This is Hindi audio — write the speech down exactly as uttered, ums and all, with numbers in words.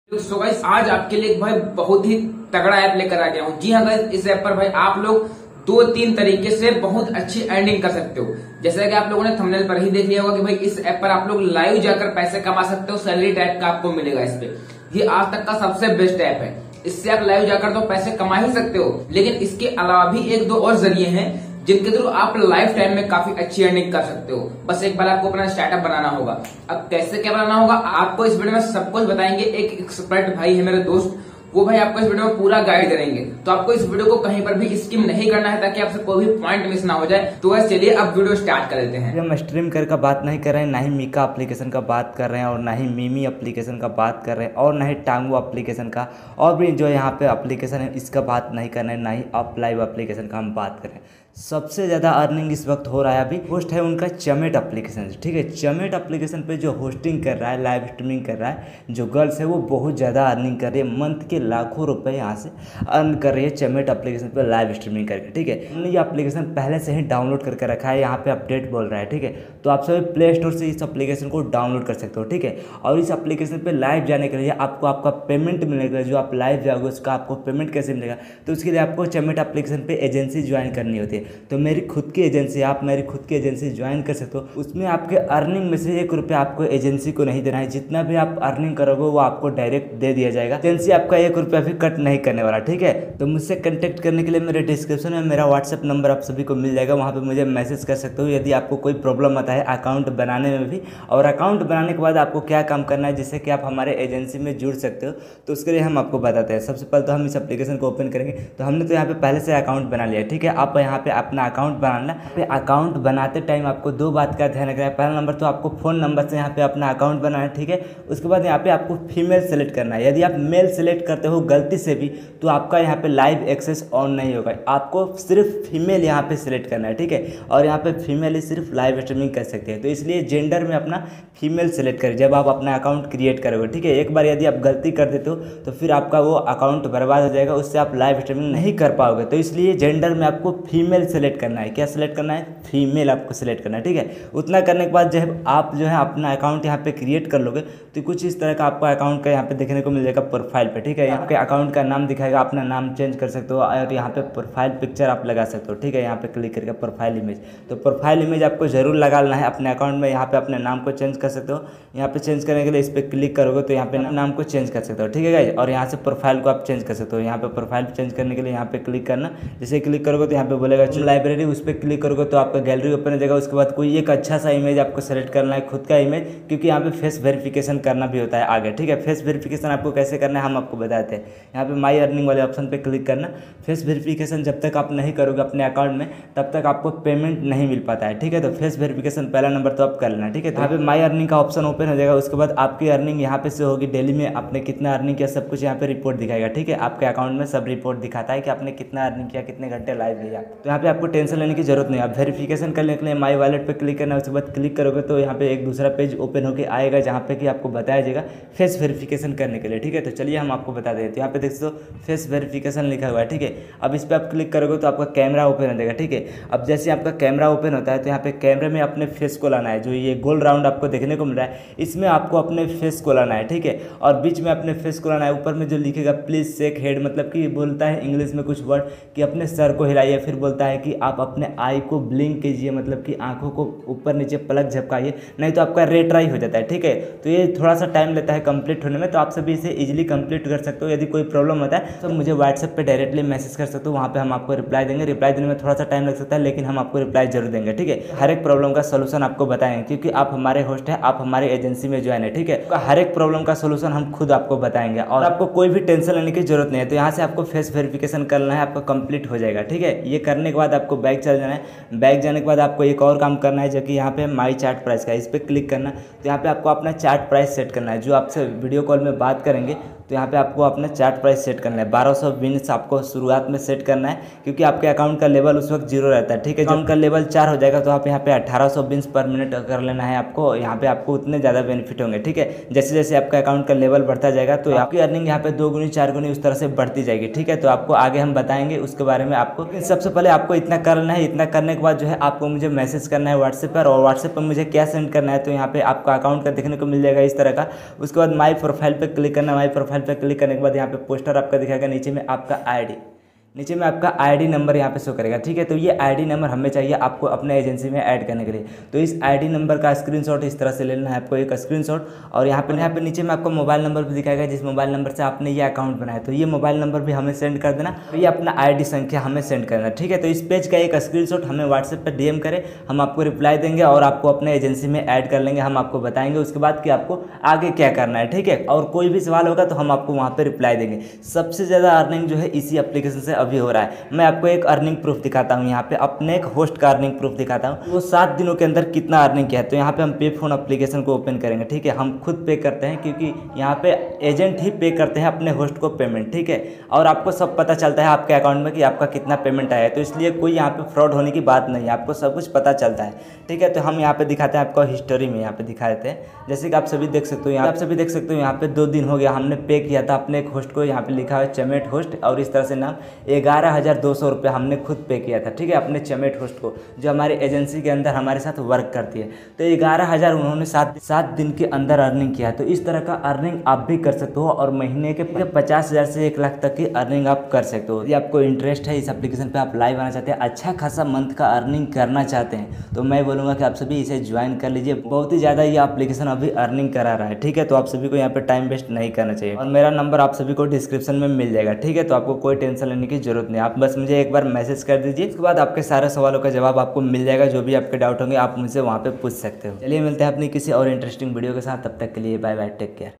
सो गाइस आज आपके लिए भाई बहुत ही तगड़ा ऐप लेकर आ गया हूँ। जी हाँ गाइस, इस ऐप पर भाई आप लोग दो तीन तरीके से बहुत अच्छी अर्निंग कर सकते हो। जैसा कि आप लोगों ने थंबनेल पर ही देख लिया होगा कि भाई इस ऐप पर आप लोग लाइव जाकर पैसे कमा सकते हो। सैलरी टाइप का आपको मिलेगा इस पे। ये आज तक का सबसे बेस्ट ऐप है। इससे आप लाइव जाकर तो पैसे कमा ही सकते हो, लेकिन इसके अलावा भी एक दो और जरिए हैं जिनके थ्रू आप लाइफ टाइम में काफी अच्छी अर्निंग कर सकते हो। बस एक बार आपको अपना स्टार्टअप बनाना होगा। अब कैसे क्या बनाना होगा आपको इस वीडियो में सब कुछ बताएंगे। एक एक्सपर्ट भाई है मेरे दोस्त, वो भाई आपको इस वीडियो में पूरा गाइड करेंगे। तो आपको इस वीडियो को कहीं पर भी स्किप नहीं करना है ताकि आपसे कोई भी पॉइंट मिस ना हो जाए। तो बस चलिए अब वीडियो स्टार्ट कर देते हैं। हम स्ट्रीम कर का बात नहीं कर रहे हैं, ना ही मीका एप्लीकेशन का बात कर रहे हैं, और ना ही मीमी एप्लीकेशन का बात कर रहे हैं, और ना ही टांगो एप्लीकेशन का, और भी जो यहाँ पे एप्लीकेशन है इसका बात नहीं कर रहे हैं, ना ही अप लाइव एप्लीकेशन का हम बात कर रहे हैं। सबसे ज़्यादा अर्निंग इस वक्त हो रहा है, अभी होस्ट है उनका चमेट एप्लीकेशन से। ठीक है, चमेट एप्लीकेशन पे जो होस्टिंग कर रहा है, लाइव स्ट्रीमिंग कर रहा है, जो गर्ल्स है वो बहुत ज़्यादा अर्निंग कर रही है। मंथ के लाखों रुपए यहाँ से अर्न कर रही है चमेट एप्लीकेशन पे लाइव स्ट्रीमिंग करके। ठीक है, हमने ये एप्लीकेशन पहले से ही डाउनलोड करके रखा है, यहाँ पे अपडेट बोल रहा है। ठीक है, तो आप सभी प्ले स्टोर से इस एप्लीकेशन को डाउनलोड कर सकते हो। ठीक है, और इस एप्लीकेशन पे लाइव जाने के लिए आपको आपका पेमेंट मिलेगा। जो आप लाइव जाओगे उसका आपको पेमेंट कैसे मिलेगा, तो उसके लिए आपको चमेट एप्लीकेशन पे एजेंसी ज्वाइन करनी होती है। तो मेरी खुद की एजेंसी, आप मेरी खुद की एजेंसी ज्वाइन कर सकते हो। उसमें आपके अर्निंग में से एक रुपया आपको एजेंसी को नहीं देना है। जितना भी आप अर्निंग करोगे वो आपको डायरेक्ट दे दिया जाएगा। एजेंसी आपका एक रुपया भी कट नहीं करने वाला। ठीक है, तो मुझसे कांटेक्ट करने के लिए मेरे डिस्क्रिप्शन में मेरा व्हाट्सएप नंबर आप सभी को मिल जाएगा। वहाँ पे मुझे मैसेज कर सकते हो यदि आपको कोई प्रॉब्लम आता है अकाउंट बनाने में भी। और अकाउंट बनाने के बाद आपको क्या काम करना है जिससे कि आप हमारे एजेंसी में जुड़ सकते हो, तो उसके लिए हम आपको बताते हैं। सबसे पहले तो हम इस एप्लीकेशन को ओपन करेंगे। तो हमने तो यहाँ पे पहले से अकाउंट बना लिया। ठीक है, आप यहाँ पे अपना अकाउंट बनाना पे अकाउंट बनाते टाइम आपको दो बात का ध्यान रखना है। पहला नंबर तो आपको फ़ोन नंबर से यहाँ पे अपना अकाउंट बनाना है। ठीक है, उसके बाद यहाँ पे आपको फीमेल सेलेक्ट करना है। यदि आप मेल सेलेक्ट करते हो गलती से भी तो आपका यहाँ पे लाइव एक्सेस ऑन नहीं होगा। आपको सिर्फ फीमेल यहाँ पे सिलेक्ट करना है। ठीक है, और यहाँ पे फीमेल ही सिर्फ लाइव स्ट्रीमिंग कर सकते हैं। तो इसलिए जेंडर में अपना फीमेल सेलेक्ट करें जब आप अपना अकाउंट क्रिएट करोगे। ठीक है, एक बार यदि आप गलती कर देते हो तो फिर आपका वो अकाउंट बर्बाद हो जाएगा, उससे आप लाइव स्ट्रीमिंग नहीं कर पाओगे। तो इसलिए जेंडर में आपको फीमेल सेलेक्ट करना है। क्या सेलेक्ट करना है? फीमेल आपको सिलेक्ट करना है। ठीक है, उतना करने के बाद जब आप जो है अपना अकाउंट यहाँ पे क्रिएट कर लोगे तो कुछ इस तरह का आपको अकाउंट का यहाँ पे देखने को मिल जाएगा प्रोफाइल पे। ठीक है, यहाँ पे अकाउंट का नाम दिखाएगा, अपना नाम चेंज कर सकते हो, और यहाँ पे प्रोफाइल पिक्चर आप लगा सकते हो। ठीक है, यहाँ पे क्लिक करके प्रोफाइल इमेज, तो प्रोफाइल इमेज आपको जरूर लगाना है अपने अकाउंट में। यहाँ पे अपने नाम को चेंज कर सकते हो। यहाँ पे चेंज करने के लिए इस पर क्लिक करोगे तो यहाँ पे नाम को चेंज कर सकते हो। ठीक है गाइस, और यहाँ से प्रोफाइल को आप चेंज कर सकते हो। यहाँ पे प्रोफाइल चेंज करने के लिए यहाँ पे क्लिक करना। जैसे क्लिक करोगे तो यहाँ पे बोलेगा लाइब्रेरी, उस पर क्लिक करोगे तो आपका गैलरी ओपन हो जाएगा। उसके बाद कोई एक अच्छा सा इमेज आपको सेलेक्ट करना है, खुद का इमेज, क्योंकि यहाँ पे फेस वेरिफिकेशन करना भी होता है आगे। ठीक है, फेस वेरिफिकेशन आपको कैसे करना है हम आपको बताते हैं। यहाँ पे माई अर्निंग वाले ऑप्शन पे क्लिक करना। फेस वेरिफिकेशन जब तक आप नहीं करोगे अपने अकाउंट में तब तक आपको पेमेंट नहीं मिल पाता है। ठीक है, तो फेस वेरिफिकेशन पहला नंबर तो आप कर लेना। ठीक है, तो यहाँ पे माई अर्निंग का ऑप्शन ओपन हो जाएगा। उसके बाद आपकी अर्निंग यहाँ पे से होगी, डेली में आपने कितना अर्निंग किया सब कुछ यहाँ पे रिपोर्ट दिखाएगा। ठीक है, आपके अकाउंट में सब रिपोर्ट दिखाता है कि आपने कितना अर्निंग किया, कितने घंटे लाइव लिया। तो यहाँ पे आपको टेंशन लेने की जरूरत नहीं है। आप वेरिफिकेशन करने के लिए माई वॉलेट पे क्लिक करना। उसके बाद क्लिक करोगे तो यहाँ पे एक दूसरा पेज ओपन होकर आएगा जहाँ पे कि आपको बताया जाएगा फेस वेरिफिकेशन करने के लिए। ठीक है, तो चलिए हम आपको बता देते हैं। तो यहाँ पे देख सकते हो फेस वेरिफिकेशन लिखा हुआ है। ठीक है, अब इस पर आप क्लिक करोगे तो आपका कैमरा ओपन हो जाएगा। ठीक है, अब जैसे आपका कैमरा ओपन होता है तो यहाँ पे कैमरे में अपने फेस को लाना है। जो ये गोल राउंड आपको देखने को मिल रहा है इसमें आपको अपने फेस को लाना है। ठीक है, और बीच में अपने फेस को लाना है। ऊपर में जो लिखेगा प्लीज शेक हेड, मतलब कि बोलता है इंग्लिश में कुछ वर्ड कि अपने सर को हिलाइए। फिर बोलता है कि आप अपने आई को ब्लिंक कीजिए, मतलब कि आंखों को ऊपर नीचे पलक झपकाइए, नहीं तो आपका रेट्राई हो जाता है। ठीक है, तो ये थोड़ा सा टाइम लेता है कंप्लीट होने में, तो आप सभी इसे इजीली कंप्लीट कर सकते हो। यदि कोई प्रॉब्लम होता है तो मुझे व्हाट्सएप पे डायरेक्टली मैसेज कर सकते हो, वहाँ पे हम आपको रिप्लाई देंगे। रिप्लाई देने में थोड़ा सा टाइम लग सकता है लेकिन हम आपको रिप्लाई जरूर देंगे। ठीक है, हर एक प्रॉब्लम का सोल्यूशन आपको बताएंगे, क्योंकि आप हमारे होस्ट हैं, आप हमारे एजेंसी में ज्वाइन है। ठीक है, हर एक प्रॉब्लम का सोल्यूशन हम खुद आपको बताएंगे और आपको कोई भी टेंशन लेने की जरूरत नहीं है। तो यहाँ से आपको फेस वेरिफिकेशन करना है, आपका कंप्लीट हो जाएगा। ठीक है, ये करने के बाद आपको बैक चल जाना है। बैक जाने के बाद आपको एक और काम करना है जो कि यहाँ पे माई चार्ट प्राइस का, इस पर क्लिक करना। तो यहाँ पे आपको अपना चार्ट प्राइस सेट करना है। जो आपसे वीडियो कॉल में बात करेंगे तो यहाँ पे आपको अपना चार्ट प्राइस सेट करना है। बारह सौ विन्स आपको शुरुआत में सेट करना है, क्योंकि आपके अकाउंट का लेवल उस वक्त जीरो रहता है। ठीक है, अकाउंट का लेवल चार हो जाएगा तो आप यहाँ पे अठारह सौ विन्स पर मिनट कर लेना है आपको। यहाँ पे आपको उतने ज़्यादा बेनिफिट होंगे। ठीक है, जैसे जैसे आपका अकाउंट का लेवल बढ़ता जाएगा तो आपकी अर्निंग यहाँ पे दो गुनी चार गुनी उस तरह से बढ़ती जाएगी। ठीक है, तो आपको आगे हम बताएंगे उसके बारे में। आपको सबसे पहले आपको इतना करना है। इतना करने के बाद जो है आपको मुझे मैसेज करना है व्हाट्सएप पर, और व्हाट्सएप पर मुझे क्या सेंड करना है तो यहाँ पे आपका अकाउंट का देखने को मिल जाएगा इस तरह का। उसके बाद माई प्रोफाइल पर क्लिक करना। माई प्रोफाइल प्रोफाइल पर क्लिक करने के बाद यहाँ पे पोस्टर आपका दिखाएगा, नीचे में आपका आईडी, नीचे में आपका आईडी नंबर यहाँ पे शो करेगा। ठीक है, तो ये आईडी नंबर हमें चाहिए आपको अपने एजेंसी में ऐड करने के लिए। तो इस आईडी नंबर का स्क्रीनशॉट इस तरह से ले लेना है आपको, एक स्क्रीनशॉट, और यहाँ पे यहाँ पे नीचे में आपको मोबाइल नंबर भी दिखाएगा जिस मोबाइल नंबर से आपने ये अकाउंट बनाया। तो ये मोबाइल नंबर भी हमें सेंड कर देना, और ये अपना आईडी संख्या हमें सेंड करना। ठीक है, तो इस पेज का एक स्क्रीनशॉट हमें व्हाट्सएप पर डीएम करें, हम आपको रिप्लाई देंगे और आपको अपने एजेंसी में ऐड कर लेंगे। हम आपको बताएंगे उसके बाद कि आपको आगे क्या करना है। ठीक है, और कोई भी सवाल होगा तो हम आपको वहाँ पर रिप्लाई देंगे। सबसे ज़्यादा अर्निंग जो है इसी एप्लीकेशन से अभी हो रहा है। मैं आपको एक अर्निंग प्रूफ दिखाता हूं, यहाँ पे अपने एक होस्ट का अर्निंग प्रूफ दिखाता हूं, वो सात दिनों के अंदर कितना अर्निंग किया है। तो यहाँ पे हम पे फोन एप्लीकेशन को ओपन करेंगे। ठीक है, हम खुद पे करते हैं क्योंकि यहाँ पे एजेंट ही पे करते हैं अपने होस्ट को पेमेंट। ठीक है, और आपको सब पता चलता है आपके अकाउंट में कि आपका कितना पेमेंट आया है, तो इसलिए कोई यहाँ पे फ्रॉड होने की बात नहीं है, आपको सब कुछ पता चलता है। ठीक है, तो हम यहाँ पे दिखाते हैं आपको हिस्टोरी में, यहाँ पे दिखा देते हैं, जैसे कि आप सभी देख सकते हो, यहाँ आप सभी देख सकते हो यहाँ पे दो दिन हो गया हमने पे किया था अपने एक होस्ट को। यहाँ पे लिखा है चमेट होस्ट और इस तरह से नाम, ग्यारह हज़ार दो सौ रुपये हमने खुद पे किया था। ठीक है, अपने चमेट होस्ट को, जो हमारी एजेंसी के अंदर हमारे साथ वर्क करती है। तो ग्यारह हज़ार उन्होंने सात सात दिन के अंदर अर्निंग किया। तो इस तरह का अर्निंग आप भी कर सकते हो और महीने के पचास हज़ार से एक लाख तक की अर्निंग आप कर सकते हो। यदि आपको इंटरेस्ट है इस एप्लीकेशन पे, आप लाइव आना चाहते हैं, अच्छा खासा मंथ का अर्निंग करना चाहते हैं, तो मैं बोलूँगा कि आप सभी इसे ज्वाइन कर लीजिए। बहुत ही ज़्यादा ये एप्लीकेशन अभी अर्निंग करा रहा है। ठीक है, तो आप सभी को यहाँ पे टाइम वेस्ट नहीं करना चाहिए, और मेरा नंबर आप सभी को डिस्क्रिप्शन में मिल जाएगा। ठीक है, तो आपको कोई टेंशन लेने की जरूरत नहीं, आप बस मुझे एक बार मैसेज कर दीजिए, उसके बाद आपके सारे सवालों का जवाब आपको मिल जाएगा। जो भी आपके डाउट होंगे आप मुझसे वहाँ पे पूछ सकते हो। चलिए मिलते हैं अपनी किसी और इंटरेस्टिंग वीडियो के साथ, तब तक के लिए बाय बाय, टेक केयर।